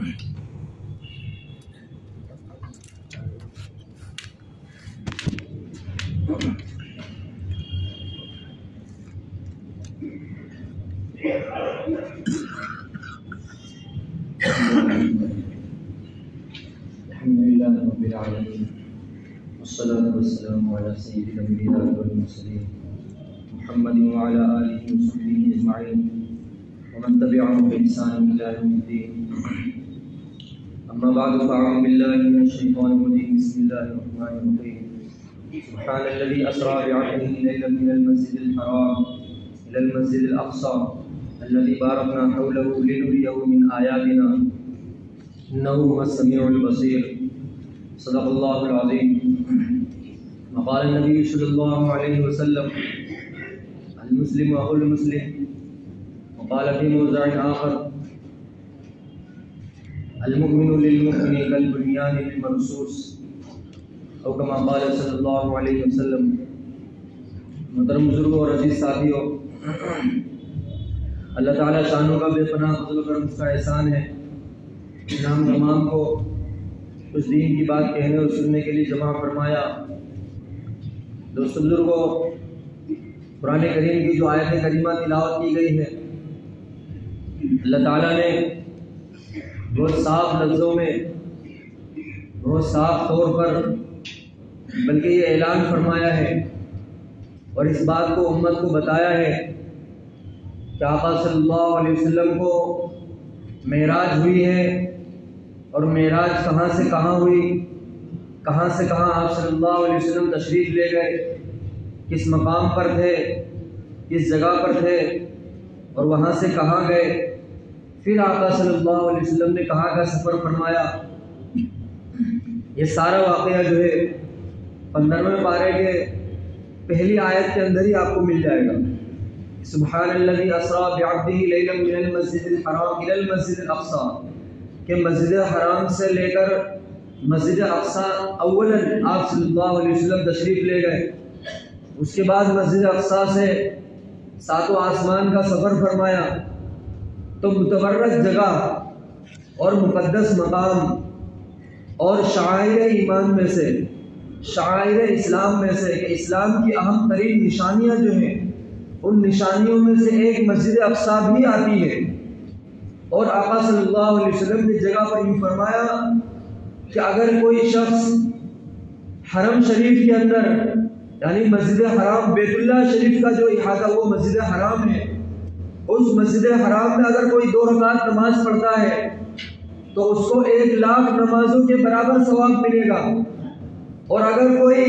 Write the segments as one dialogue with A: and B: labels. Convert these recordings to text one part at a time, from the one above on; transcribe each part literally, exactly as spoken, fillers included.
A: الحمدللہ رب العالمین والصلاة والسلام علی سید الانبیاء والمرسلین محمد وعلی آلہ وصحبہ اجمعین ومن تبعهم بإحسان إلى يوم الدين. أما بعد فأعوذ بالله من الشيطان الرجيم. بسم الله الرحمن الرحيم. سبحان الذي أسرى بعبده ليلا من المسجد الحرام إلى المسجد الأقصى الذي باركنا حوله لنريه من آياتنا إنه هو السميع البصير. صدق الله العظيم. وقال النبي صلى الله عليه وسلم المسلم أخو المسلم. وقال في موضع آخر المؤمن للمؤمن كالبنيان المرصوص او كما قال صلی اللہ علیہ وسلم. محترم بزرگوں اور عزیز ساتھیوں، اللہ تعالیٰ شانوں کا بے پناہ فضل و کرم کا احسان ہے کہ ہم تمام کو اس دین کی بات کہنے اور سننے کے لیے جمع فرمایا. دوست بزرگوں، قرآن کریم کی جو آیت کریمہ تلاوت کی گئی ہے، اللہ تعالیٰ نے بہت صاف لفظوں میں، بہت صاف طور پر بلکہ یہ اعلان فرمایا ہے اور اس بات کو امت کو بتایا ہے کہ آقا صلی اللہ علیہ وسلم کو معراج ہوئی ہے. اور معراج کہاں سے کہاں ہوئی، کہاں سے کہاں آپ صلی اللہ علیہ وسلم تشریف لے گئے، کس مقام پر تھے، کس جگہ پر تھے اور وہاں سے کہاں گئے. پھر آقا صلی اللہ علیہ وسلم نے کہاں کا سفر فرمایا. یہ سارا واقعہ جو ہے پندرہویں پارے کے پہلی آیت کے اندر ہی آپ کو مل جائے گا. سبحان الذی اسریٰ بعبدہ لیلا من المسجد الحرام الی المسجد الاقصی، کہ مسجد حرام سے لے کر مسجد اقصی اولاً آپ صلی اللہ علیہ وسلم تشریف لے گئے. اس کے بعد مسجد اقصی سے ساتوں آسمان کا سفر فرمایا. تو متبرک جگہ اور مقدس مقام اور شعائر ایمان میں سے، شعائر اسلام میں سے، کہ اسلام کی اہم ترین نشانیاں جو ہیں ان نشانیوں میں سے ایک مسجد اقصی بھی آتی ہے. اور آقا صلی اللہ علیہ وسلم نے جگہ پر یہ فرمایا کہ اگر کوئی شخص حرم شریف کے اندر، یعنی مسجد حرام بیت اللہ شریف کا جو احاطہ وہ مسجد حرام ہے، اس مسجد حرام میں اگر کوئی دو رکعت نماز پڑھتا ہے تو اس کو ایک لاکھ نمازوں کے برابر ثواب ملے گا. اور اگر کوئی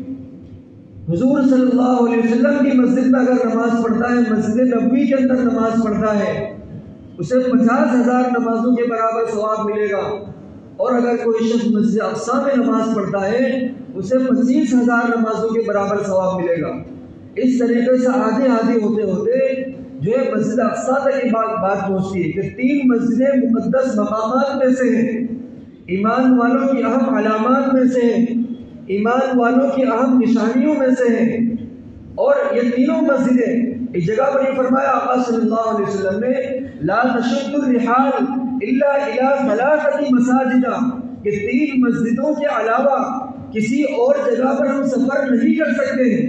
A: حضور صلی اللہ علیہ وسلم کی مسجد میں اگر نماز پڑھتا ہے، مسجد نبوی کے اندر نماز پڑھتا ہے، اسے پچاس ہزار نمازوں کے برابر ثواب ملے گا. اور اگر کوئی شخص مسجد اقصی میں نماز پڑھتا ہے اسے پچیس ہزار نمازوں کے برابر ثواب ملے گا. اس طریقے سے آدھے آدھے ہوتے ہوتے جو ہے مسجد اقصی تک یہ بات بات پہنچتی ہے کہ تین مسجدیں مقدس مقامات میں سے ہیں، ایمان والوں کی اہم علامات میں سے ہیں، ایمان والوں کی اہم نشانیوں میں سے ہیں. اور یہ تینوں مسجدیں اس جگہ پر یہ فرمایا آقا صلی اللہ علیہ وسلم نے لا تشد الرحال الا الى ثلاثه مساجد، کہ تین مسجدوں کے علاوہ کسی اور جگہ پر ہم سفر نہیں کر سکتے ہیں.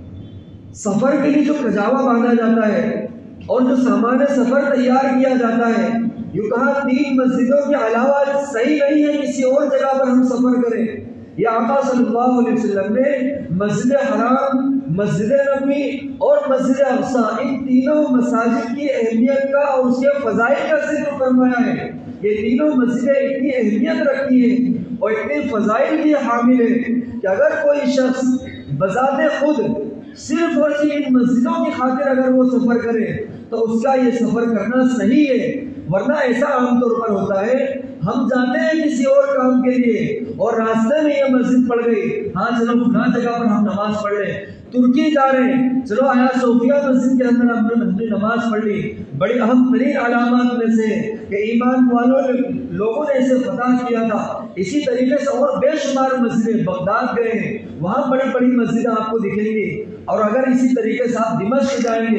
A: سفر کے لیے جو کجاوا باندھا جاتا ہے اور جو سامان سفر تیار کیا جاتا ہے، یہ کہا تین مسجدوں کے علاوہ صحیح نہیں ہے کسی اور جگہ پر ہم سفر کریں. یہ آقا صلی اللہ علیہ وسلم نے مسجد حرام، مسجد نبوی اور مسجد اقصی ان تینوں مساجد کی اہمیت کا اور اس کے فضائل کا ذکر فرمایا ہے. یہ تینوں مسجدیں اتنی اہمیت رکھتی ہیں اور اتنے فضائل کی حامل ہیں کہ اگر کوئی شخص بذات خود صرف اور صرف ان مسجدوں کی خاطر اگر وہ سفر کرے تو اس کا یہ سفر کرنا صحیح ہے. ورنہ ایسا عام طور پر ہوتا ہے، ہم جاتے ہیں کسی اور کام کے لیے اور راستے میں یہ مسجد پڑ گئی، ہاں چلو فلاں جگہ پر ہم نماز پڑھ لیں. ترکی جا رہے ہیں، چلو آیا صوفیہ مسجد کے اندر ہم نے نماز پڑھ لی. بڑی اہم ترین علامات میں سے کہ ایمان والوں نے لوگوں نے اسے فتح کیا تھا. اسی طریقے سے اور بے شمار مسجدیں، بغداد گئے ہیں وہاں بڑی بڑی مسجدیں آپ کو دکھیں گی. اور اگر اسی طریقے سے آپ دمشق جائیں گے،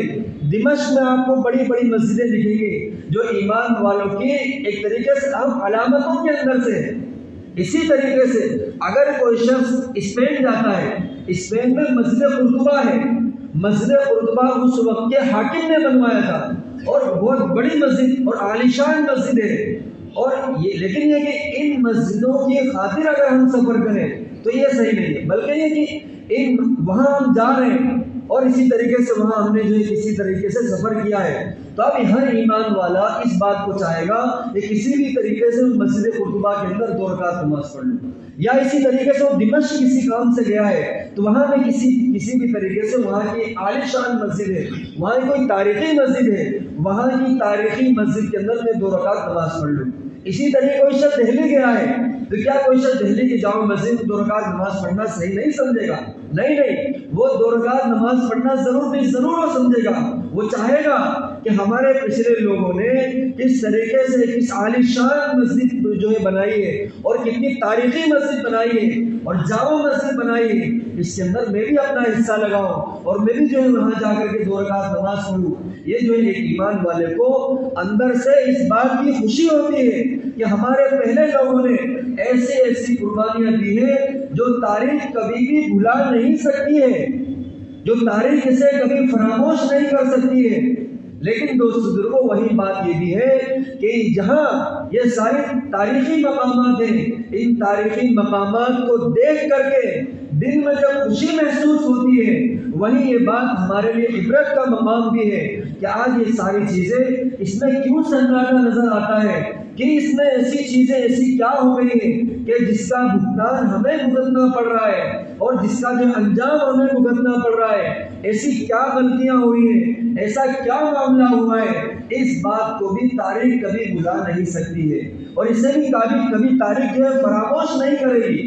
A: دمشق میں آپ کو بڑی بڑی مسجدیں دکھیں گی جو ایمان والوں کی ایک طریقے سے اہم علامتوں کے اندر سے ہے۔ اسی طریقے سے اگر کوئی شخص اسپین جاتا ہے، اسپین میں مسجد قرطبہ ہے، مسجد قرطبہ اس وقت کے حاکم نے بنوایا تھا اور بہت بڑی مسجد اور عالیشان مسجد ہے، اور یہ لیکن یہ کہ ان مسجدوں کی خاطر اگر ہم سفر کریں تو یہ صحیح نہیں ہے، بلکہ یہ کہ ان وہاں ہم جا رہے ہیں اور اسی طریقے سے وہاں ہم نے جو ہے کسی طریقے سے سفر کیا ہے، تو اب ہر ایمان والا اس بات کو چاہے گا کہ کسی بھی طریقے سے مسجد قرطبہ کے اندر دو رکعت نماز پڑھ لوں، یا اسی طریقے سے وہ دمشق کسی کام سے گیا ہے تو وہاں میں کسی کسی بھی طریقے سے وہاں کی عالیشان مسجد ہے، وہاں کی کوئی تاریخی مسجد ہے، وہاں کی تاریخی مسجد کے اندر میں دو رکعت نماز پڑھ لوں۔ اسی طریقے کوئی شخص دہلی گیا ہے تو کیا کوئی شخص دہلی کی جامع مسجد دو رکعت نماز پڑھنا صحیح نہیں سمجھے گا؟ نہیں نہیں، وہ دو رکعت نماز پڑھنا ضرور نہیں ضرور وہ سمجھے گا، وہ چاہے گا کہ ہمارے پچھلے لوگوں نے کس طریقے سے کس عالیشان مسجد جو ہے بنائی ہے اور کتنی تاریخی مسجد بنائی ہے اور جامع مسجد بنائی ہے، اس کے اندر میں بھی اپنا حصہ لگاؤں اور میں بھی جو ہے وہاں جا کر کے دو رکعت نماز پڑھوں۔ یہ جو ہے ایک ایمان والے کو اندر سے اس بات کی خوشی ہوتی ہے کہ ہمارے پہلے لوگوں نے ایسی ایسی قربانیاں دی ہیں جو تاریخ کبھی بھی بھلا نہیں سکتی ہے، جو تاریخ اسے کبھی فراموش نہیں کر سکتی ہے۔ لیکن دوست بزرگوں وہی بات یہ بھی ہے کہ جہاں یہ ساری تاریخی مقامات ہیں، ان تاریخی مقامات کو دیکھ کر کے دل میں جب خوشی محسوس ہوتی ہے، وہی یہ بات ہمارے لیے عبرت کا مقام بھی ہے کہ آج یہ ساری چیزیں اس میں کیوں سناٹا نظر آتا ہے، کہ اس میں ایسی چیزیں ایسی کیا ہو گئی ہیں کہ جس کا بھگتان ہمیں بھگتنا پڑ رہا ہے اور جس کا جو انجام ہمیں بھگتنا پڑ رہا ہے، ایسی کیا غلطیاں ہوئی ہیں، ایسا کیا معاملہ ہوا ہے، اس بات کو بھی تاریخ کبھی بھلا نہیں سکتی ہے اور اسے بھی کبھی کبھی تاریخ جو ہے فراموش نہیں کرے گی۔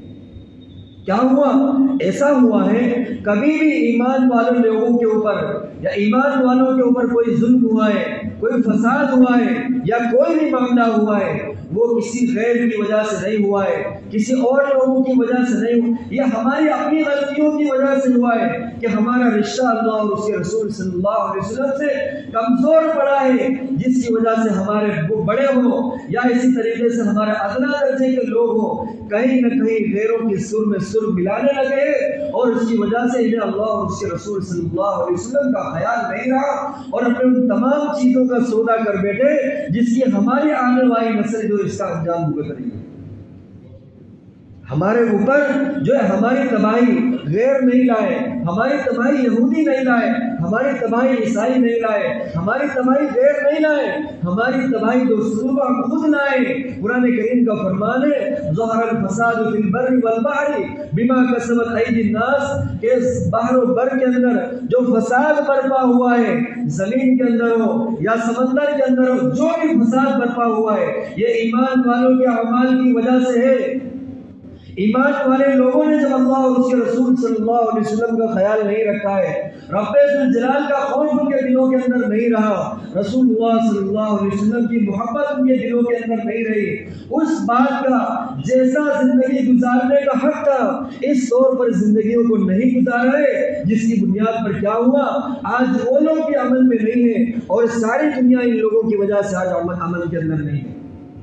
A: کیا ہوا؟ ایسا ہوا ہے کبھی بھی ایمان والوں لوگوں کے اوپر یا ایمان والوں کے اوپر کوئی ظلم ہوا ہے، کوئی فساد ہوا ہے یا کوئی بھی معاملہ ہوا ہے، وہ کسی غیر کی وجہ سے نہیں ہوا ہے، کسی اور لوگوں کی وجہ سے نہیں ہوا، یہ ہماری اپنی غلطیوں کی وجہ سے ہوا ہے کہ ہمارا رشتہ اللہ اور اس کے رسول صلی اللہ علیہ وسلم سے کمزور پڑا ہے، جس کی وجہ سے ہمارے بڑے ہوں یا اسی طریقے سے ہمارے ادنا درجے کے لوگ ہوں کہیں نہ کہیں غیروں کے سر میں سر ملانے لگے اور اس کی وجہ سے انہیں اللہ اور اس کے رسول صلی اللہ علیہ وسلم کا خیال نہیں رہا اور اپنے ان تمام چیزوں کا سودا کر بیٹھے جس کی ہماری آنے والی نسل جو اس کا انجام بھگت رہی ہے۔ ہمارے اوپر جو ہے ہماری تباہی غیر نہیں لائے، ہماری تباہی یہودی نہیں لائے، ہماری تباہی عیسائی نہیں لائے، ہماری تباہی غیر نہیں لائے، ہماری تباہی دوستوں ہم خود لائے۔ قرآن کریم کا فرمان ہے ظہر الفساد فی البر والبحر بما کسبت ایدی الناس، کہ بحر و بر کے اندر جو فساد برپا ہوا ہے، زمین کے اندر ہو یا سمندر کے اندر ہو، جو بھی فساد برپا ہوا ہے یہ ایمان والوں کے اعمال کی وجہ سے ہے۔ ایمان والے لوگوں نے جب اللہ اور اس کے رسول صلی اللہ علیہ وسلم کا خیال نہیں رکھا ہے، رب ذوالجلال کا خوف ان کے دلوں کے اندر نہیں رہا، رسول اللہ صلی اللہ علیہ وسلم کی محبت ان کے دلوں کے اندر نہیں رہی، اس بات کا جیسا زندگی گزارنے کا حق تھا اس طور پر زندگیوں کو نہیں گزارا ہے، جس کی بنیاد پر کیا ہوا، آج وہ لوگ بھی عمل میں نہیں ہیں اور ساری دنیا ان لوگوں کی وجہ سے آج عمل عمل کے اندر نہیں ہے۔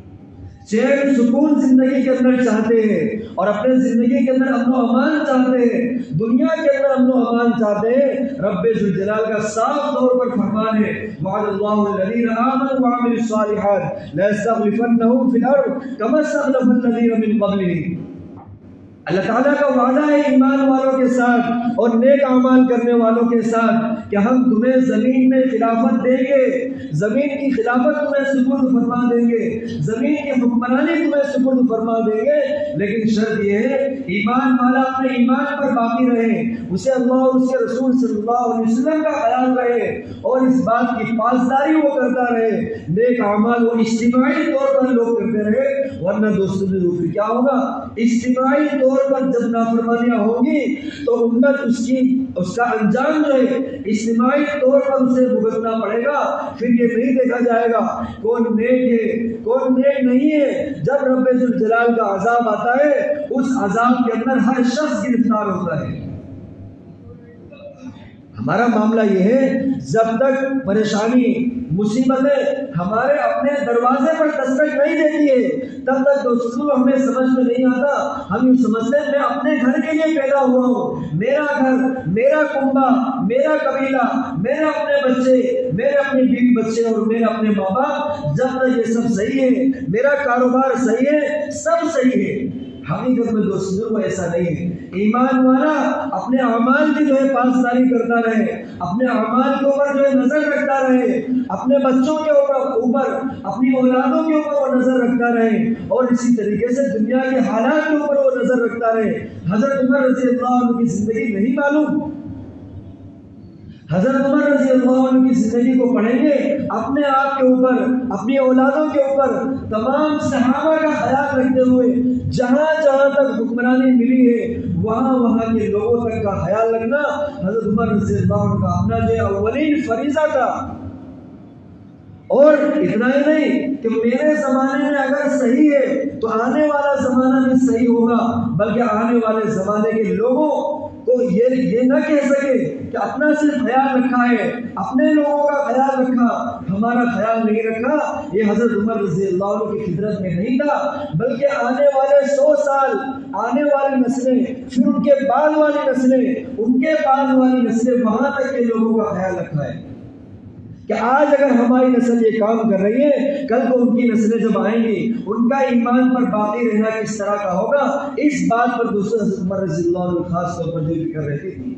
A: چین سکون زندگی کے اندر چاہتے ہیں اور اپنے زندگی کے اندر امن و امان چاہتے ہیں، دنیا کے اندر امن و امان چاہتے ہیں۔ رب ذوالجلال کا صاف طور پر فرمان ہے وعد اللہ الذین آمنوا وعملوا الصالحات ليستخلفنهم في الارض كما استخلف الذین من قبلهم۔ اللہ تعالیٰ کا وعدہ ہے ایمان والوں کے ساتھ اور نیک اعمال کرنے والوں کے ساتھ کہ ہم تمہیں زمین میں خلافت دیں گے، زمین کی خلافت تمہیں سپرد فرما دیں گے، زمین کی حکمرانی تمہیں سپرد فرما دیں گے، لیکن شرط یہ ہے ایمان والا اپنے ایمان پر باقی رہے، اسے اللہ اور اس کے رسول صلی اللہ علیہ وسلم کا خیال رہے اور اس بات کی پاسداری وہ کرتا رہے، نیک اعمال وہ اجتماعی طور پر لوگ کرتے رہے، ورنہ دوستوں نے پھر کیا ہوگا، اجتماعی طور پر جب نافرمانیاں ہوں گی تو امت اس کی اس کا انجام جو ہے اجتماعی طور پر اسے بھگتنا پڑے گا، پھر یہ نہیں دیکھا جائے گا کون نیک ہے کون نیک نہیں ہے۔ جب رب ذوالجلال کا عذاب آتا ہے اس عذاب کے اندر ہر شخص گرفتار ہوتا ہے۔ ہمارا معاملہ یہ ہے جب تک پریشانی مصیبتیں ہمارے اپنے دروازے پر دستک نہیں دیتی ہے تب تک دوستوں ہمیں سمجھ میں نہیں آتا. ہم یہ سمجھتے ہیں میں اپنے گھر کے لیے پیدا ہوا ہوں, میرا گھر, میرا کنبہ, میرا قبیلہ, میرے اپنے بچے, میرے اپنے بیوی بچے اور میرے اپنے ماں باپ, جب تک یہ سب صحیح ہے, میرا کاروبار صحیح ہے, سب صحیح ہے. حقیقت میں دوستوں کو ایسا نہیں ہے. ایمان والا اپنے اعمال کی جو ہے پاسداری کرتا رہے, اپنے اعمال کے اوپر جو ہے نظر رکھتا رہے, اپنے بچوں کے اوپر اوپر اپنی اولادوں کے اوپر وہ نظر رکھتا رہے, اور اسی طریقے سے دنیا کے حالات کے اوپر وہ نظر رکھتا رہے. حضرت عمر رضی اللہ عنہ کی زندگی نہیں معلوم, حضرت عمر رضی اللہ عنہ کی زندگی کو پڑھیں گے, اپنے آپ کے اوپر, اپنی اولادوں کے اوپر, تمام صحابہ کا خیال رکھتے ہوئے جہاں جہاں تک حکمرانی ملی ہے وہاں وہاں کے لوگوں تک کا خیال رکھنا حضرت عمر رضی اللہ عنہ کا اپنا جو اولین فریضہ تھا. اور اتنا ہی نہیں کہ میرے زمانے میں اگر صحیح ہے تو آنے والا زمانہ بھی صحیح ہوگا, بلکہ آنے والے زمانے کے لوگوں کو یہ یہ نہ کہہ سکے کہ اپنا صرف خیال رکھا ہے, اپنے لوگوں کا خیال رکھا, ہمارا خیال نہیں رکھا. یہ حضرت عمر رضی اللہ عنہ کی فطرت میں نہیں تھا, بلکہ آنے والے سو سال, آنے والی نسلیں, پھر ان کے بعد والی نسلیں, ان کے بعد والی نسلیں, وہاں تک کے لوگوں کا خیال رکھا ہے کہ آج اگر ہماری نسل یہ کام کر رہی ہے, کل کو ان کی نسلیں جب آئیں گی ان کا ایمان پر باقی رہنا کس طرح کا ہوگا. اس بات پر دوسرے حضرت عمر رضی اللہ عنہ خاص طور پر جو فکر رہتی تھی.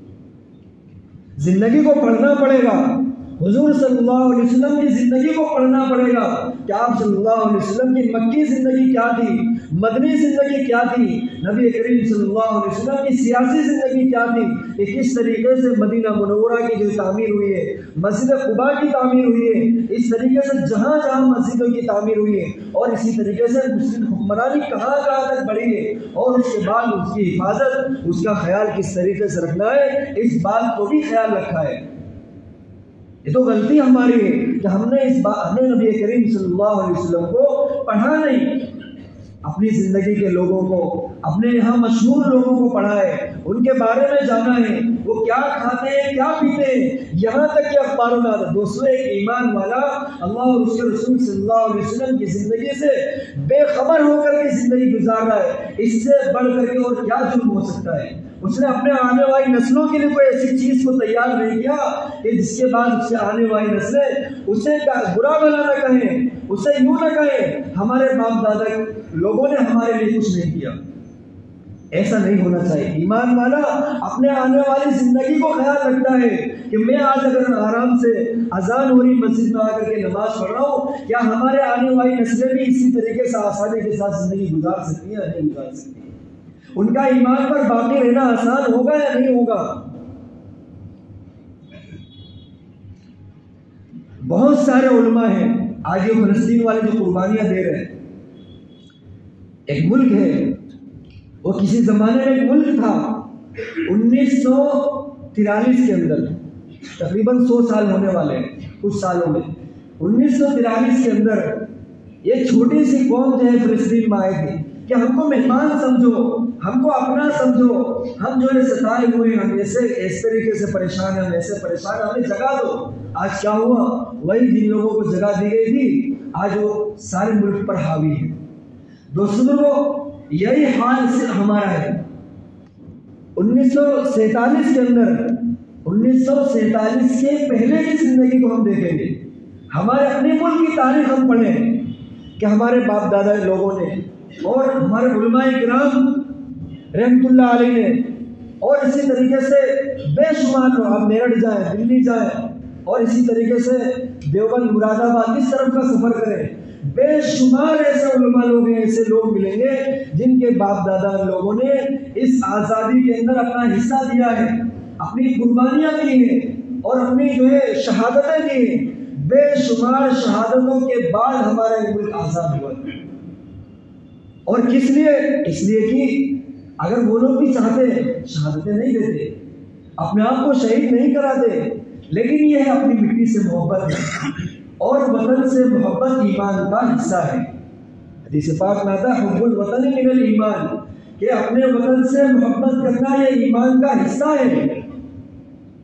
A: زندگی کو پڑھنا پڑے گا, حضور صلی اللہ علیہ وسلم کی زندگی کو پڑھنا پڑے گا کہ آپ صلی اللہ علیہ وسلم کی مکی زندگی کیا تھی, مدنی زندگی کیا تھی, نبی کریم صلی اللہ علیہ وسلم کی سیاسی زندگی کیا تھی, کہ کس طریقے سے مدینہ منورہ کی جو تعمیر ہوئی ہے, مسجد قباء کی تعمیر ہوئی ہے, اس طریقے سے جہاں جہاں مسجدوں کی تعمیر ہوئی ہے, اور اسی طریقے سے مسلم حکمرانی کہاں کہاں تک بڑھی ہے, اور اس کے بعد اس کی حفاظت, اس کا خیال کس طریقے سے رکھنا ہے, اس بات کو بھی خیال رکھا ہے. یہ تو غلطی ہماری ہے کہ ہم نے اس بات ہم نے نبی کریم صلی اللہ علیہ وسلم کو پڑھا نہیں, اپنی زندگی کے لوگوں کو, اپنے یہاں مشہور لوگوں کو پڑھا ہے, ان کے بارے میں جانا ہے, وہ کیا کھاتے ہیں, کیا پیتے ہیں, یہاں تک کہ اخباروں میں آتا. دوستوں, ایک ایمان والا اللہ اور اس کے رسول صلی اللہ علیہ وسلم کی زندگی سے بے خبر ہو کر کے زندگی گزار رہا ہے, اس سے بڑھ کر کے اور کیا جرم ہو سکتا ہے. اس نے اپنے آنے والی نسلوں کے لیے کوئی ایسی چیز کو تیار نہیں کیا کہ جس کے بعد اس سے آنے والی نسلیں اسے برا بھلا نہ کہیں, اسے یوں نہ کہیں ہمارے باپ دادا لوگوں نے ہمارے لیے کچھ نہیں کیا. ایسا نہیں ہونا چاہیے. ایمان والا اپنے آنے والی زندگی کو خیال رکھتا ہے کہ میں آج اگر آرام سے اذان ہو رہی مسجد میں آ کر کے نماز پڑھ رہا ہوں, کیا ہمارے آنے والی نسلیں بھی اسی طریقے سے آسانی کے ساتھ زندگی گزار سکتی ہیں یا نہیں گزار سکتی. ان کا ایمان پر باقی رہنا آسان ہوگا یا نہیں ہوگا. بہت سارے علماء ہیں آج یہ فلسطین والے جو قربانیاں دے رہے ہیں. ایک ملک ہے, وہ کسی زمانے میں ایک ملک تھا, انیس سو ترالیس کے اندر, تقریباً سو سال ہونے والے ہیں کچھ سالوں میں. انیس سو ترالیس کے اندر ایک چھوٹی سی قوم جو ہے فلسطین میں آئی تھی کہ ہم کو مہمان سمجھو, ہم کو اپنا سمجھو, ہم جو ہے ستائے ہوئے, ہم ایسے اس طریقے سے پریشان ہیں, ہم ایسے پریشان ہیں, ہمیں جگہ دو. آج کیا ہوا, وہی جن لوگوں کو جگہ دی گئی تھی آج وہ سارے ملک پر حاوی ہے. دوستوں کو یہی حال صرف ہمارا ہے. انیس سو سینتالیس کے اندر, انیس سو سینتالیس کے پہلے کی زندگی کو ہم دیکھیں گے, ہمارے اپنے ملک کی تاریخ ہم پڑھیں کہ ہمارے باپ دادا لوگوں نے اور ہمارے علماء کرام رحمت اللہ علیہ نے, اور اسی طریقے سے بے شمار لوگ, آپ میرٹھ جائیں, دلی جائیں, اور اسی طریقے سے دیوبند, مراد آباد, اس طرف کا سفر کریں, بے شمار ایسے علماء لوگ ہیں, ایسے لوگ ملیں گے جن کے باپ دادا لوگوں نے اس آزادی کے اندر اپنا حصہ دیا ہے, اپنی قربانیاں دی ہیں اور اپنی جو ہے شہادتیں دی ہیں. بے شمار شہادتوں کے بعد ہمارا ملک آزاد ہوا. اور کس لیے؟ اس لیے کہ اگر وہ لوگ بھی چاہتے شہادتیں نہیں دیتے, اپنے آپ کو شہید نہیں کراتے, لیکن یہ ہے اپنی مٹی سے محبت ہے اور وطن سے محبت ایمان کا حصہ ہے. حدیث پاک میں آتا ہے حب الوطن من الایمان, کہ اپنے وطن سے محبت کرنا یہ ایمان کا حصہ ہے.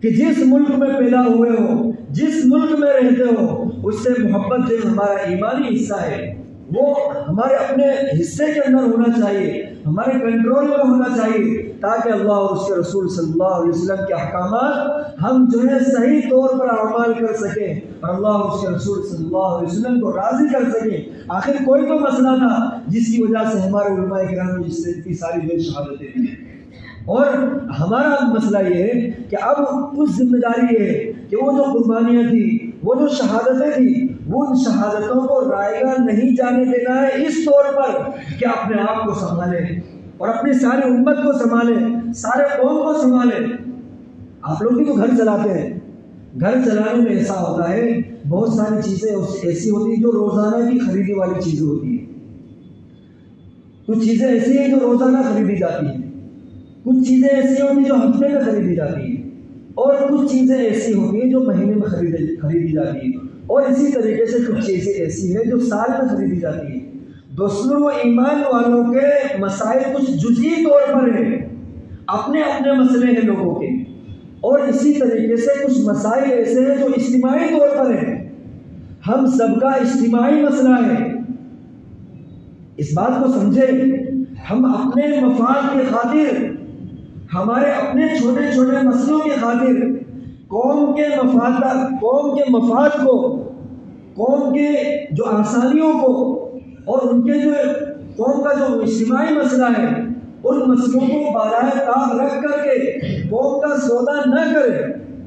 A: کہ جس ملک میں پیدا ہوئے ہو، جس ملک میں رہتے ہو، اس سے محبت جو ہمارا ایمانی حصہ ہے وہ ہمارے اپنے حصے کے اندر ہونا چاہیے، ہمارے کنٹرول میں ہونا چاہیے، تاکہ اللہ اور اس کے رسول صلی اللہ علیہ وسلم کے احکامات ہم جو ہے صحیح طور پر اعمال کر سکیں اور اللہ اور اس کے رسول صلی اللہ علیہ وسلم کو راضی کر سکیں۔ آخر کوئی تو مسئلہ تھا جس کی وجہ سے ہمارے علماء کرام نے اس کی ساری جو شہادتیں دی، اور ہمارا مسئلہ یہ ہے کہ اب کچھ ذمہ داری ہے کہ وہ جو قربانیاں تھیں، وہ جو شہادتیں تھیں، وہ ان شہادتوں کو رائے گاہ نہیں جانے دینا ہے اس طور پر کہ اپنے آپ کو سنبھالیں اور اپنی ساری امت کو سنبھالیں، سارے قوم کو سنبھالیں۔ آپ لوگ بھی تو گھر چلاتے ہیں، گھر چلانے میں ایسا ہوتا ہے بہت ساری چیزیں ایسی ہوتی ہیں جو روزانہ کی خریدی والی چیزیں ہوتی ہیں، کچھ چیزیں ایسی ہیں جو روزانہ خریدی جاتی ہیں، کچھ چیزیں ایسی ہوتی ہیں جو ہفتے میں خریدی جاتی ہیں، اور کچھ چیزیں ایسی ہوتی ہیں جو مہینے میں خریدی خریدی جاتی ہیں، اور اسی طریقے سے کچھ چیزیں ایسی ہیں جو سال میں خریدی جاتی ہیں۔ دوستوں، ایمان والوں کے مسائل کچھ جزئی طور پر ہیں، اپنے اپنے مسئلے ہیں لوگوں کے، اور اسی طریقے سے کچھ مسائل ایسے ہیں جو اجتماعی طور پر ہیں، ہم سب کا اجتماعی مسئلہ ہے۔ اس بات کو سمجھیں، ہم اپنے مفاد کی خاطر، ہمارے اپنے چھوٹے چھوٹے مسئلوں کی خاطر قوم کے مفاد قوم کے مفاد کو، قوم کے جو آسانیوں کو، اور ان کے جو قوم کا جو اجتماعی مسئلہ ہے ان مسئلوں کو بالائے طاق رکھ کر کے قوم کا سودا نہ کرے،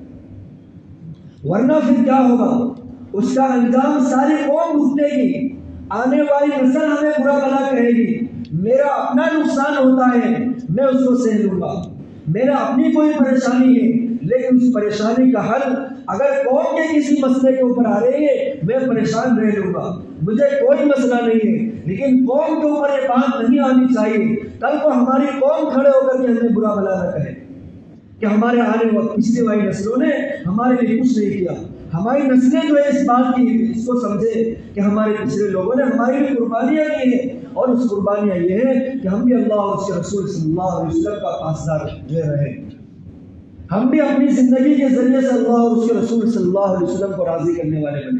A: ورنہ پھر کیا ہوگا؟ اس کا انجام ساری قوم بھگتے گی، آنے والی نسل ہمیں برا بھلا کہے گی، میرا اپنا نقصان ہوتا ہے میں اس کو سہ لوں گا، میرا اپنی کوئی پریشانی ہے لیکن اس پریشانی کا حل اگر قوم کے کسی مسئلے کے اوپر آ رہی ہے میں پریشان رہ لوں گا، مجھے کوئی مسئلہ نہیں ہے، لیکن قوم کے اوپر یہ بات نہیں آنی چاہیے کل کو ہماری قوم کھڑے ہو کر کے ہمیں برا بھلا نہ کہے کہ ہمارے آنے وقت پچھلی والی نسلوں نے ہمارے لیے کچھ نہیں کیا۔ ہماری نسلیں جو ہے اس بات کی اس کو سمجھے کہ ہمارے پچھلے لوگوں نے ہماری لیے قربانیاں کی ہیں، اور اس قربانیاں یہ ہے کہ ہم بھی اللہ اور اس کے رسول صلی اللہ علیہ وسلم کا پاسدار جو رہے، ہم بھی اپنی زندگی کے ذریعے سے اللہ اور اس کے رسول صلی اللہ علیہ وسلم کو راضی کرنے والے بنے۔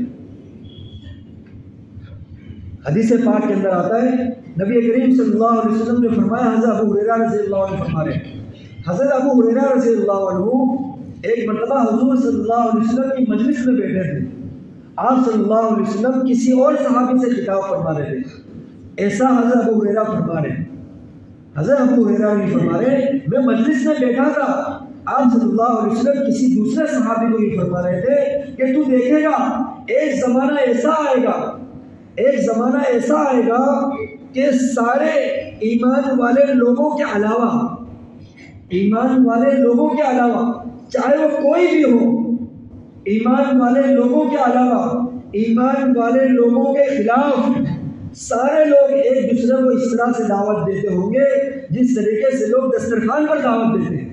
A: حدیث پاک کے اندر آتا ہے نبی کریم صلی اللہ علیہ وسلم نے فرمایا، حضرت ابو ہریرہ رضی اللہ عنہ فرما رہے ہیں، حضرت ابو ہریرہ رضی اللہ عنہ ایک مرتبہ حضور صلی اللہ علیہ وسلم کی مجلس میں بیٹھے تھے، آپ صلی اللہ علیہ وسلم کسی اور صحابی سے خطاب فرما رہے تھے، ایسا حضرت ابو ہریرہ فرما رہے ہیں۔ حضرت ابو ہریرہ نہیں فرما رہے، میں مجلس میں بیٹھا تھا، آپ صلی اللہ علیہ وسلم کسی دوسرے صحابی کو یہ فرما رہے تھے کہ تو دیکھے گا ایک زمانہ ایسا آئے گا، ایک زمانہ ایسا آئے گا کہ سارے ایمان والے لوگوں کے علاوہ، ایمان والے لوگوں کے علاوہ چاہے وہ کوئی بھی ہو، ایمان والے لوگوں کے علاوہ ایمان والے لوگوں کے خلاف سارے لوگ ایک دوسرے کو اس طرح سے دعوت دیتے ہوں گے جس طریقے سے لوگ دسترخوان پر دعوت دیتے ہیں۔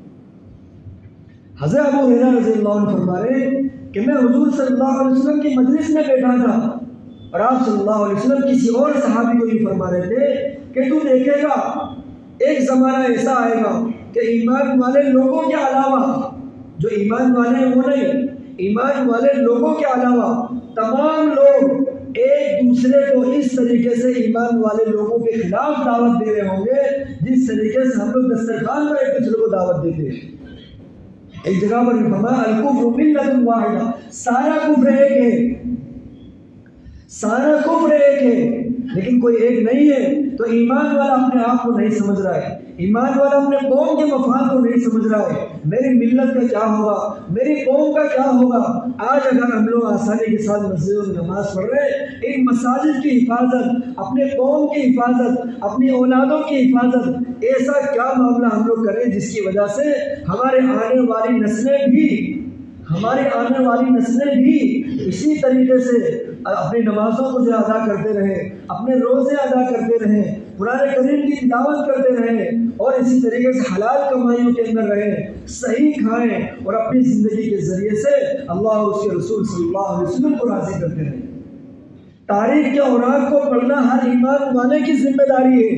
A: حضرت ابو ہریرہ رضی اللہ عنہ فرما رہے ہیں کہ میں حضور صلی اللہ علیہ وسلم کی مجلس میں بیٹھا تھا، اور آپ صلی اللہ علیہ وسلم کسی اور صحابی کو یہ فرما رہے تھے کہ تو دیکھے گا ایک زمانہ ایسا آئے گا کہ ایمان والے لوگوں کے علاوہ، جو ایمان والے ہیں وہ نہیں، ایمان والے لوگوں کے علاوہ تمام لوگ ایک دوسرے کو اس طریقے سے ایمان والے لوگوں کے خلاف دعوت دے رہے ہوں گے جس طریقے سے ہم لوگ دسترخوان پر ایک دوسرے کو دعوت دیتے ہیں۔ ایک جگہ پر فرمایا الکفر ملۃ واحدہ، سارا کفر ایک ہے، سارا کفر ایک ہے، لیکن کوئی ایک نہیں ہے۔ تو ایمان والا اپنے آپ کو نہیں سمجھ رہا ہے، ایمان والا اپنے قوم کے مفاد کو نہیں سمجھ رہا ہے، میری ملت کا کیا ہوگا، میری قوم کا کیا ہوگا۔ آج اگر ہم لوگ آسانی کے ساتھ مسجدوں میں نماز پڑھ رہے ہیں، ان مساجد کی حفاظت، اپنے قوم کی حفاظت، اپنی اولادوں کی حفاظت، ایسا کیا معاملہ ہم لوگ کریں جس کی وجہ سے ہمارے آنے والی نسلیں بھی ہماری آنے والی نسلیں بھی اسی طریقے سے اپنی نمازوں کو جو ادا کرتے رہیں، اپنے روزے ادا کرتے رہیں، قرآن کریم کی تلاوت کرتے رہیں، اور اسی طریقے سے حلال کمائیوں کے اندر رہیں، صحیح کھائیں، اور اپنی زندگی کے ذریعے سے اللہ اور اس کے رسول صلی اللہ علیہ وسلم کو راضی کرتے رہیں۔ تاریخ کے اوراق کو پڑھنا ہر ایمان والے کی ذمہ داری ہے۔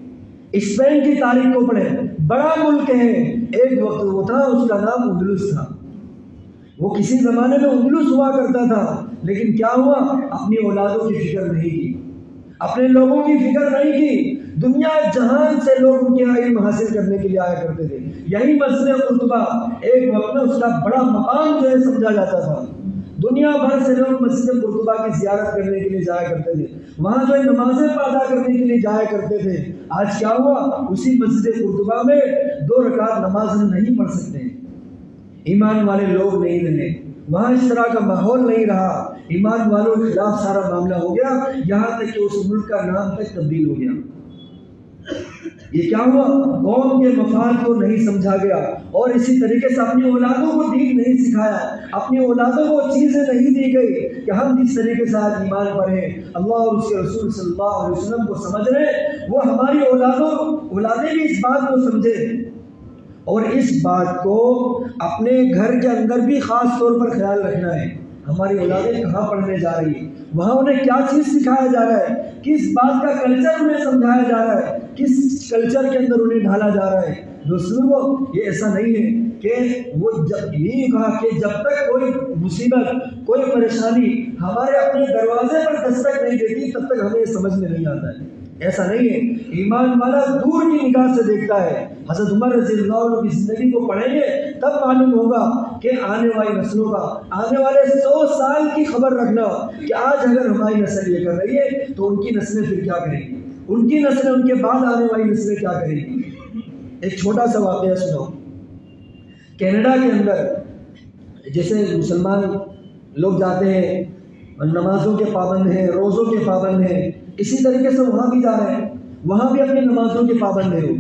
A: اسپین کی تاریخ کو پڑھیں، بڑا ملک ہے، ایک وقت وہ تھا، اس کا نام اندلس تھا، وہ کسی زمانے میں اندلس ہوا کرتا تھا، لیکن کیا ہوا؟ اپنی اولادوں کی فکر نہیں کی، اپنے لوگوں کی فکر نہیں کی، دنیا جہان سے لوگ ان کے علم حاصل کرنے کے لیے آیا کرتے تھے۔ یہی مسجد قرطبہ ایک وقت میں اس کا بڑا مقام جو ہے سمجھا جاتا تھا، دنیا بھر سے لوگ مسجد قرطبہ کی زیارت کرنے کے لیے جایا کرتے تھے، وہاں جو ہے نمازیں ادا کرنے کے لیے جایا کرتے تھے۔ آج کیا ہوا؟ اسی مسجد قرطبہ میں دو رکعت نماز ہم نہیں پڑھ سکتے ہیں، ایمان والے لوگ نہیں رہے، وہاں اس طرح کا ماحول نہیں رہا، ایمان والوں کے خلاف سارا معاملہ ہو گیا، یہاں تک کہ اس ملک کا نام تک تبدیل ہو گیا۔ یہ کیا ہوا؟ قوم کے مفاد کو نہیں سمجھا گیا، اور اسی طریقے سے اپنی اولادوں کو دین نہیں سکھایا، اپنی اولادوں کو چیزیں نہیں دی گئی کہ ہم جس طریقے سے آج ایمان پر ہیں، اللہ اور اس کے رسول صلی اللہ علیہ وسلم کو سمجھ رہے ہیں، وہ ہماری اولادوں اولادیں بھی اس بات کو سمجھے، اور اس بات کو اپنے گھر کے اندر بھی خاص طور پر خیال رکھنا ہے۔ ہماری اولادیں کہاں پڑھنے جا رہی ہیں، وہاں انہیں کیا چیز سکھایا جا رہا ہے، کس بات کا کلچر انہیں سمجھایا جا رہا ہے، کس کلچر کے اندر انہیں ڈھالا جا رہا ہے۔ دوستو، یہ ایسا نہیں ہے کہ وہ جب یہ کہا کہ جب تک کوئی مصیبت، کوئی پریشانی ہمارے اپنے دروازے پر دستک نہیں دیتی تب تک ہمیں یہ سمجھ میں نہیں آتا ہے، ایسا نہیں ہے۔ ایمان والا دور کی نگاہ سے دیکھتا ہے۔ حضرت عمر رضی اللہ عنہ کی زندگی کو پڑھیں گے تب معلوم ہوگا کہ آنے والی نسلوں کا، آنے والے سو سال کی خبر رکھنا کہ آج اگر ہماری نسل یہ کر رہی ہے تو ان کی نسلیں پھر کیا کریں گی، ان کی نسلیں، ان کے بعد آنے والی نسلیں کیا کریں گی۔ ایک چھوٹا سا واقعہ سناؤ۔ کینیڈا کے اندر جیسے مسلمان لوگ جاتے ہیں، نمازوں کے پابند ہیں، روزوں کے پابند ہیں، اسی طریقے سے وہاں بھی جا رہے ہیں، وہاں بھی اپنی نمازوں کے پابند ہیں،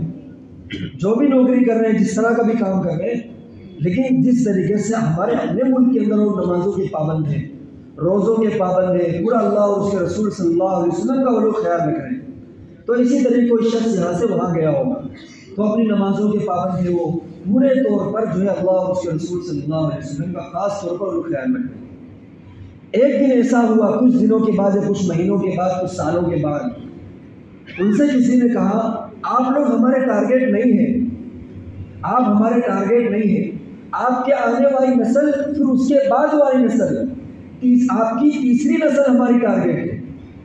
A: جو بھی نوکری کر رہے ہیں، جس طرح کا بھی کام کر رہے ہیں، لیکن جس طریقے سے ہمارے اپنے ملک کے اندر وہ نمازوں کے پابند ہیں، روزوں کے پابند ہیں، پورا اللہ اور اس کے رسول صلی اللہ علیہ وسلم کا وہ لوگ خیال رکھ رہے ہیں، تو اسی طریقے کوئی شخص یہاں سے وہاں گیا ہوگا تو اپنی نمازوں کے پابند ہیں، وہ پورے طور پر جو ہے اللہ اور اس کے رسول صلی اللہ علیہ وسلم کا خاص طور پر وہ خیال رکھ رہے ہیں۔ ایک دن ایسا ہوا، کچھ دنوں کے بعد، کچھ مہینوں کے بعد، کچھ سالوں کے بعد، ان سے کسی نے کہا آپ لوگ ہمارے ٹارگیٹ نہیں ہیں، آپ ہمارے ٹارگیٹ نہیں ہیں، آپ کے آنے والی نسل، پھر اس کے بعد والی نسل، آپ کی تیسری نسل ہماری ٹارگیٹ ہے۔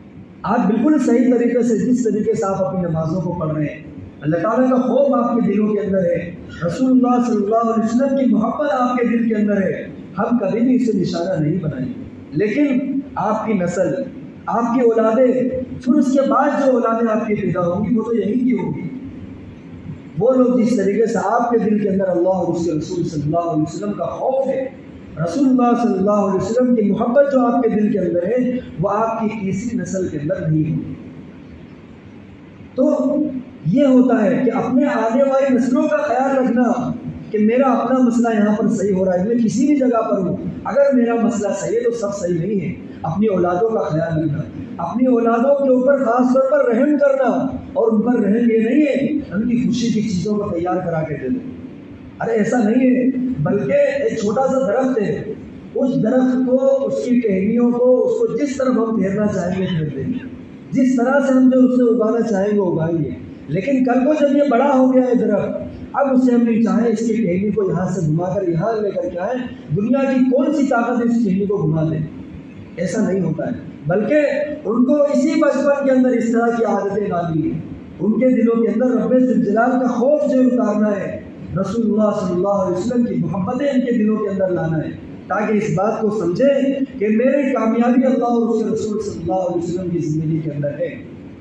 A: آپ بالکل صحیح طریقے سے، جس طریقے سے آپ اپنی نمازوں کو پڑھ رہے ہیں، اللہ تعالیٰ کا خوف آپ کے دلوں کے اندر ہے، رسول اللہ صلی اللہ علیہ وسلم کی محبت آپ کے دل کے اندر ہے، ہم کبھی بھی اسے نشانہ نہیں بنائیں گے، لیکن آپ کی نسل، آپ کی اولادیں، پھر اس کے بعد جو اولادیں آپ کی پیدا ہوں گی وہ تو یہی کی ہوں گی۔ وہ لوگ جس طریقے سے آپ کے دل کے اندر اللہ اور اس کے رسول صلی اللہ علیہ وسلم کا خوف ہے، رسول اللہ صلی اللہ علیہ وسلم کی محبت جو آپ کے دل کے اندر ہے، وہ آپ کی تیسری نسل کے اندر نہیں ہوگی۔ تو یہ ہوتا ہے کہ اپنے آنے والی نسلوں کا خیال رکھنا کہ میرا اپنا مسئلہ یہاں پر صحیح ہو رہا ہے، میں کسی بھی جگہ پر ہوں، اگر میرا مسئلہ صحیح ہے تو سب صحیح نہیں ہے۔ اپنی اولادوں کا خیال رکھنا، اپنی اولادوں کے اوپر خاص طور پر رحم کرنا، اور ان پر رحم یہ نہیں ہے ان کی خوشی کی چیزوں کو تیار کرا کے دے دیں، ارے ایسا نہیں ہے، بلکہ ایک چھوٹا سا درخت ہے، اس درخت کو، اس کی ٹہنیوں کو، اس کو جس طرف ہم پھیرنا چاہیں گے پھیر دیں گے، جس طرح سے ہم جو اسے اگانا چاہیں گے اگائیں گے، لیکن کل کو جب یہ بڑا ہو گیا ہے درخت، اب اسے ہم نہیں چاہیں اس کی ٹہنی کو یہاں سے گھما کر یہاں لے کر کے آئیں، دنیا کی کون سی طاقت اس ٹہنی کو گھما دے، ایسا نہیں ہوتا ہے، بلکہ ان کو اسی بچپن کے اندر اس طرح کی عادتیں ڈالنی ہیں، ان کے دلوں کے اندر رب ذوالجلال کا خوف جو اتارنا ہے، رسول اللہ صلی اللہ علیہ وسلم کی محبتیں ان کے دلوں کے اندر لانا ہے، تاکہ اس بات کو سمجھیں کہ میری کامیابی اللہ اور اس کے رسول صلی اللہ علیہ وسلم کی زندگی کے اندر ہے۔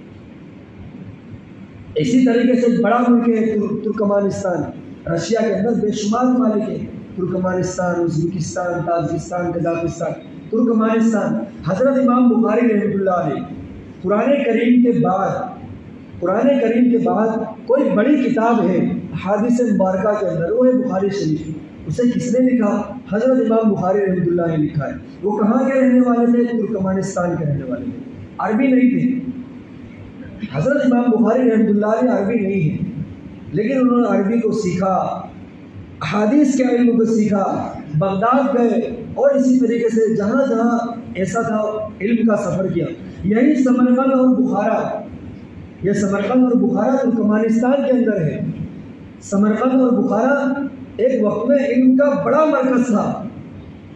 A: اسی طریقے سے بڑا ملک ہے ترکمانستان، رشیا کے اندر بے شمار ممالک ہیں، Turkmenistan, Uzbekistan, Tajikistan, Kazakhstan, Turkmenistan. حضرت امام بخاری رحمۃ اللہ علیہ قرآن کریم کے بعد قرآن کریم کے بعد کوئی بڑی کتاب ہے حدیث مبارکہ کے اندر، وہ ہے بخاری شریف۔ اسے کس نے لکھا؟ حضرت امام بخاری رحمۃ اللہ نے لکھا ہے۔ وہ کہاں کے رہنے والے تھے؟ ترکمانستان کے رہنے والے تھے، عربی نہیں تھے۔ حضرت امام بخاری رحمۃ اللہ علیہ عربی نہیں ہے، لیکن انہوں نے عربی کو سیکھا، احادیث کے علم کو سیکھا، بغداد گئے، اور اسی طریقے سے جہاں جہاں ایسا تھا علم کا سفر کیا۔ یہی سمرقند اور بخارا، یہ سمرقند اور بخارا ترکمانستان کے اندر ہے۔ سمرقند اور بخارا ایک وقت میں علم کا بڑا مرکز تھا،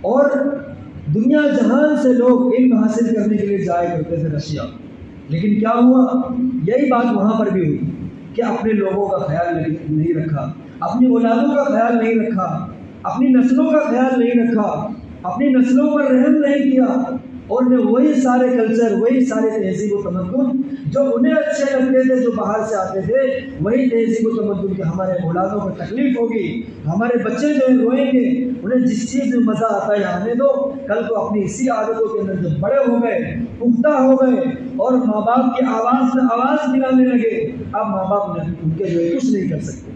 A: اور دنیا جہان سے لوگ علم حاصل کرنے کے لیے جایا کرتے تھے رشیا، لیکن کیا ہوا؟ یہی بات وہاں پر بھی ہوئی کہ اپنے لوگوں کا خیال نہیں رکھا، اپنی اولادوں کا خیال نہیں رکھا، اپنی نسلوں کا خیال نہیں رکھا، اپنی نسلوں پر رحم نہیں کیا، اور نے وہی سارے کلچر، وہی سارے تہذیب و تمدن جو انہیں اچھے لگتے تھے، جو باہر سے آتے تھے، وہی تہذیب و تمدن کہ ہمارے اولادوں کو تکلیف ہوگی، ہمارے بچے جو ہے روئیں گے، انہیں جس چیز میں مزہ آتا ہے آنے دو، کل کو اپنی اسی عادتوں کے اندر جب بڑے ہو گئے، پختہ ہو گئے اور ماں باپ کی آواز میں آواز ملانے لگے، اب ماں باپ نے ان کے جو ہے کچھ نہیں کر سکتے،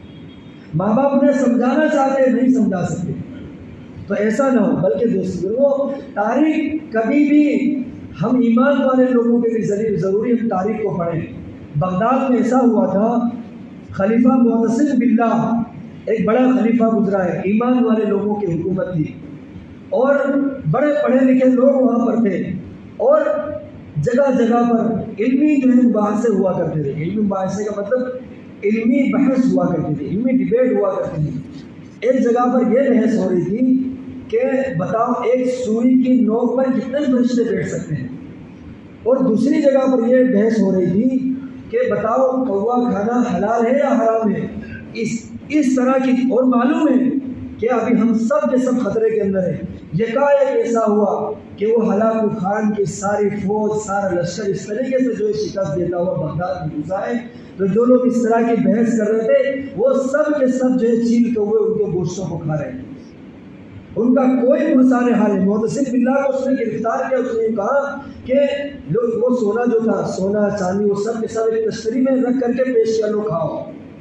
A: ماں باپ انہیں سمجھانا چاہتے نہیں سمجھا سکتے۔ تو ایسا نہ ہو، بلکہ دوستوں تاریخ کبھی بھی ہم ایمان والے لوگوں کے لیے ضروری ہم تاریخ کو پڑھیں۔ بغداد میں ایسا ہوا تھا، خلیفہ معتصم باللہ ایک بڑا خلیفہ گزرا ہے، ایمان والے لوگوں کی حکومت تھی اور بڑے پڑھے لکھے لوگ وہاں پر تھے، اور جگہ جگہ پر علمی جو ہے مباحثے ہوا کرتے تھے۔ علمی مباحثے کا مطلب علمی بحث ہوا کرتی تھی، علمی ڈبیٹ ہوا کرتی تھی۔ ایک جگہ پر یہ بحث ہو رہی تھی کہ بتاؤ ایک سوئی کی نوک پر کتنے فرشتے بیٹھ سکتے ہیں، اور دوسری جگہ پر یہ بحث ہو رہی تھی کہ بتاؤ کوا کھانا حلال ہے یا حرام ہے۔ اس اس طرح کی، اور معلوم ہے کہ ابھی ہم سب کے سب خطرے کے اندر ہیں۔ یکایک ایسا ہوا کہ وہ ہلاکو خان کی ساری فوج، سارا لشکر اس طریقے سے جو ہے شکست دیتا ہوا بغداد میں گھسا ہے، تو جو لوگ اس طرح کی بحث کر رہے تھے وہ سب کے سب جو ہے چیل کے ہوئے ان کے گوشتوں کو کھا رہے ہیں، ان کا کوئی پرسان حال ہے۔ معتصم باللہ کو اس نے گرفتار کیا، اس نے کہا کہ لوگ وہ سونا جو تھا، سونا چاندی، وہ سب کے سب ایک تشتری میں رکھ کر کے پیش کیا، لو کھاؤ۔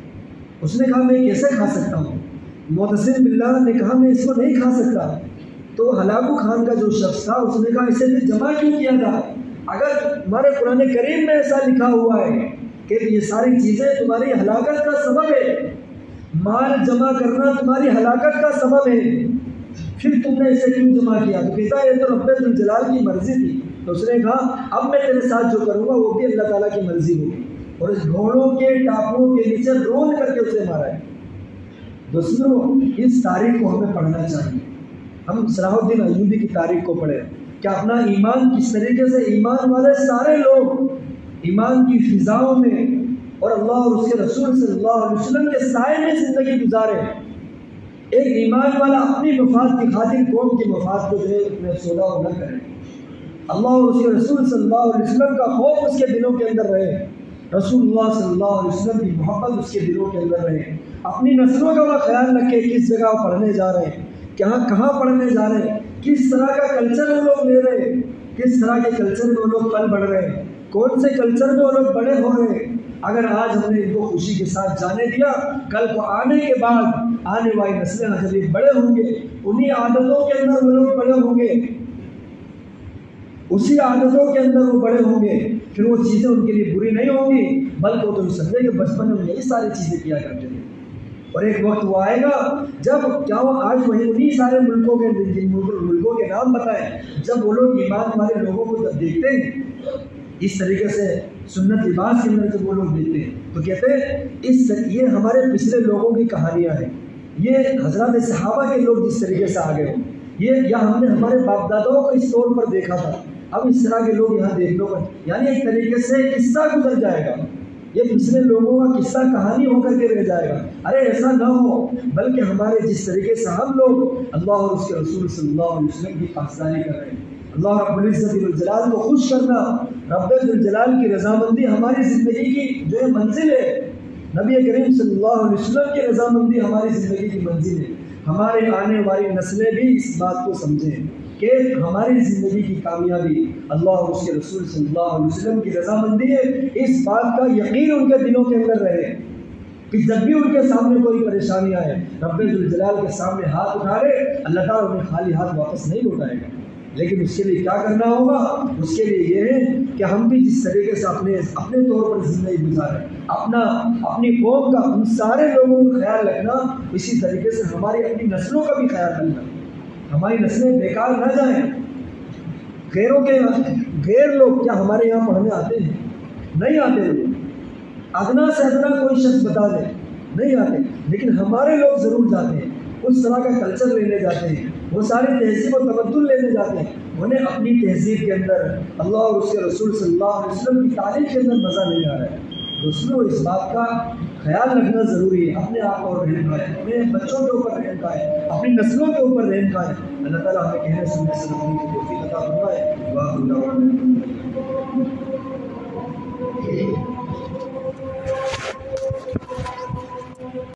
A: اس نے کہا میں کیسے کھا سکتا ہوں؟ معتصم باللہ نے کہا میں اس کو نہیں کھا سکتا۔ تو ہلاکو خان کا جو شخص تھا اس نے کہا اسے بھی جمع کیوں کیا تھا؟ اگر تمہارے قرآن کریم میں ایسا لکھا ہوا ہے کہ یہ ساری چیزیں تمہاری ہلاکت کا سبب ہے، مال جمع کرنا تمہاری ہلاکت کا سبب ہے، پھر تم نے اسے کیوں جمع کیا؟ تو کہتا ہے یہ تو رب ذوالجلال کی مرضی تھی۔ تو اس نے کہا اب میں تیرے ساتھ جو کروں گا وہ بھی اللہ تعالیٰ کی مرضی ہوگی، اور اس گھوڑوں کے ٹاپوں کے نیچے رون کر کے اسے مارا ہے۔ دوستوں اس تاریخ کو ہمیں پڑھنا چاہیے۔ ہم صلاح الدین ایوبی کی تاریخ کو پڑھیں کہ اپنا ایمان کس طریقے سے، ایمان والے سارے لوگ ایمان کی فضاؤں میں اور اللہ اور اس کے رسول صلی اللہ علیہ وسلم کے سائے میں زندگی گزارے۔ ایک ایمان والا اپنی مفاد کی خاطر قوم کے مفاد کو جو ہے اتنے سودا نہ کرے، اللہ اور اس کے رسول صلی اللہ علیہ وسلم کا خوف اس کے دلوں کے اندر رہے، رسول اللہ صلی اللہ علیہ وسلم کی محبت اس کے دلوں کے اندر رہے، اپنی نسلوں کا وہ خیال رکھے کس جگہ پڑھنے جا رہے ہیں، کہاں کہاں پڑھنے جا رہے ہیں، کس طرح کا کلچر وہ لوگ لے رہے ہیں، کس طرح کے کلچر میں وہ لوگ پل بڑھ رہے ہیں، کون سے کلچر میں وہ لوگ بڑے ہو رہے ہیں۔ اگر آج ہم نے ان کو خوشی کے ساتھ جانے دیا، کل کو آنے کے بعد آنے والی نسلیں جب یہ بڑے ہوں گے انہی عادتوں کے اندر وہ لوگ بڑے ہوں گے، اسی عادتوں کے اندر وہ بڑے ہوں گے، پھر وہ چیزیں ان کے لیے بری نہیں ہوں گی، بلکہ وہ تو سمجھے کہ بچپن میں یہی ساری چیزیں کیا کرتے تھے۔ اور ایک وقت وہ آئے گا جب کیا وہ آج وہی انہی سارے ملکوں کے جن ملکوں کے نام بتائیں، جب وہ لوگ ایمان والے لوگوں کو جب دیکھتے ہیں اس طریقے سے سنت لباس کے اندر جب وہ لوگ دیکھتے ہیں تو کہتے ہیں اس یہ ہمارے پچھلے لوگوں کی کہانیاں ہیں، یہ حضرات صحابہ کے لوگ جس طریقے سے آگے ہو، یہ یا ہم نے ہمارے باپ داداؤں کو اس طور پر دیکھا تھا، اب اس طرح کے لوگ یہاں دیکھ لو، یعنی ایک طریقے سے قصہ گزر جائے گا، یہ پچھلے لوگوں کا قصہ کہانی ہو کر کے رہ جائے گا۔ ارے ایسا نہ ہو، بلکہ ہمارے جس طریقے سے ہم لوگ اللہ اور اس کے رسول صلی اللہ علیہ وسلم کی پاسداری کر رہے ہیں، اللہ رب العزت ذوالجلال کو خوش کرنا، رب ذوالجلال کی رضامندی ہماری زندگی کی جو ہے منزل ہے، نبی کریم صلی اللہ علیہ وسلم کی رضامندی ہماری زندگی کی منزل ہے۔ ہمارے آنے والی نسلیں بھی اس بات کو سمجھیں کہ ہماری زندگی کی کامیابی اللہ اور اس کے رسول صلی اللہ علیہ وسلم کی رضامندی ہے، اس بات کا یقین ان کے دلوں کے اندر رہے کہ جب بھی ان کے سامنے کوئی پریشانی آئے، رب ذوالجلال کے سامنے ہاتھ اٹھائے، اللہ تعالیٰ انہیں خالی ہاتھ واپس نہیں لوٹائے گا۔ لیکن اس کے لیے کیا کرنا ہوگا؟ اس کے لیے یہ ہے کہ ہم بھی جس طریقے سے اپنے اپنے طور پر زندگی گزاریں، اپنا اپنی قوم کا، ان سارے لوگوں کا خیال رکھنا، اسی طریقے سے ہماری اپنی نسلوں کا بھی خیال رکھنا، ہماری نسلیں بیکار نہ جائیں۔ غیروں کے غیر لوگ کیا ہمارے یہاں پڑھنے آتے ہیں؟ نہیں آتے لوگ، ادنا سے ادنا کوئی شخص بتا دے نہیں آتے، لیکن ہمارے لوگ ضرور جاتے ہیں، اس طرح کا کلچر لینے جاتے ہیں،
B: وہ سارے تہذیب و تمدن لینے جاتے ہیں، انہیں اپنی تہذیب کے اندر اللہ اور اس کے رسول صلی اللہ علیہ وسلم کی تعلیم کے اندر مزہ نہیں آ رہا ہے۔ دوستوں اس بات کا خیال رکھنا ضروری ہے، اپنے آپ اور رحم کا ہے، اپنے بچوں کے اوپر رحم کا ہے، اپنی نسلوں کے اوپر رحم کا ہے۔ اللہ تعالیٰ ہمیں کہنے سننے سے کی توفیق عطا فرمائے۔